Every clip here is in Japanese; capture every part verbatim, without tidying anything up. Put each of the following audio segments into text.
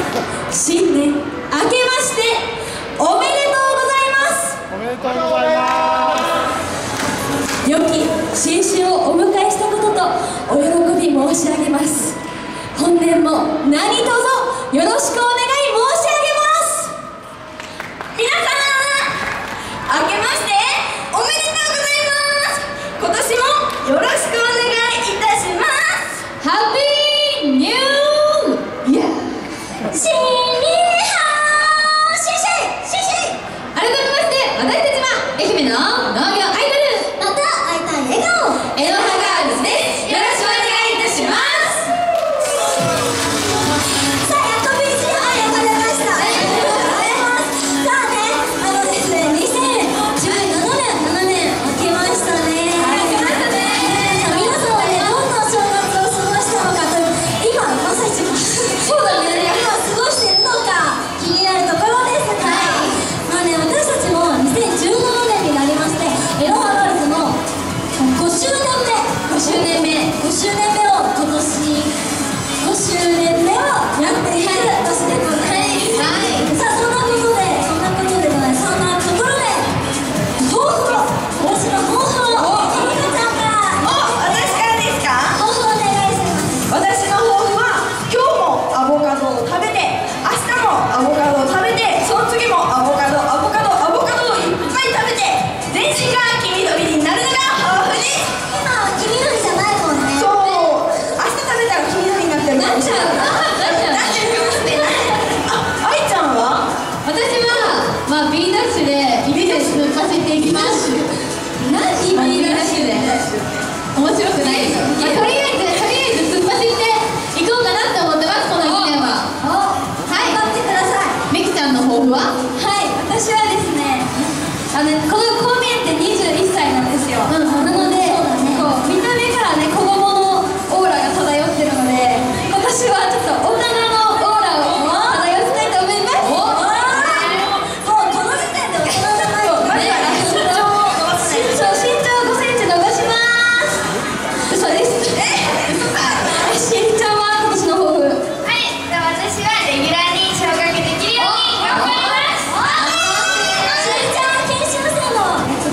新年明けましておめでとうございます。 おめでとうございます。 良き新春をお迎えしたこととお喜び申し上げます。本年も何卒よろしくお願い申し上げます。皆様明けましておめでとうございます。今年もよろしくお願いいたします。ハッピーニューイヤー。新年好新春新春。改めまして私たちは愛媛の農業アイドル、また会いたい笑顔エノハガールズです。よろしくお願いいたします。さあ、やっと ビージーエム が流れました。ありがとうございます。さあね、あのですね、にせんじゅうななねん明けましたね。明けましたね。皆さんはね、どんな正月を過ごしたのかという、今まさしくそうだね、今過ごしているのか気になるところですが、まあね、私たちもにせんじゅうななねんになりまして、エノハガールズのごしゅうねんめごしゅうねんめごしゅうねんめを今年ごしゅうねんめをやっている年でございます。さあ、そんなことでそんなことでございますそんなところで抱負を今年の抱負をひみかちゃんから私からですか？ 抱負をお願いします。 私の抱負は今日もアボカドを食べて、明日もアボカドを食べて、その次もアボカドアボカドアボカドをいっぱい食べて、全身が黄緑になるのが抱負です。 今は黄緑じゃないもんね。 そう、明日食べたら黄緑になってるかもしれない。なっちゃうかもしれない。あ、愛ちゃんは？ 私は、まあ、B ダッシュで一気に進ませていきます。何 B ダッシュで面白くないですよ、まあ、とりあえずとりあえず突っ走っていこうかなって思ってます。このいちねんははい頑張ってください。みきちゃんの抱負は？はい、私はですね、あのこのこう見えてにじゅういっさいなんですよ、うん、なのでこう見た目からね子供のオーラが漂ってるので、今年はちょっと大人のオーラを漂わせたいと思います。もうこの時点で大人じゃないよね。身長身長身長ごセンチ伸ばします。嘘です。え、嘘か。身長は今年の抱負。 はい、じゃあ私はレギュラーに昇格できるように頑張ります。 身長は研修生のやつ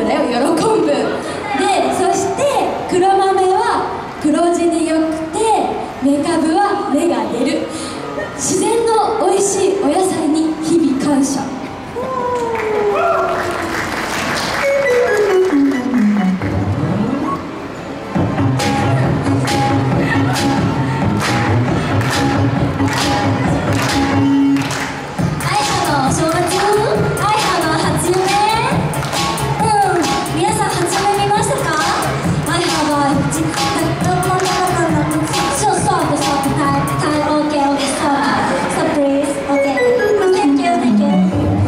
だよ、喜ぶで、そして黒豆は黒字でよくて、メカブは芽が出る。自然の美味しいお野菜に日々感謝。 Thank you, thank you.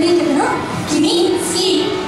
デビュー曲の「君好き」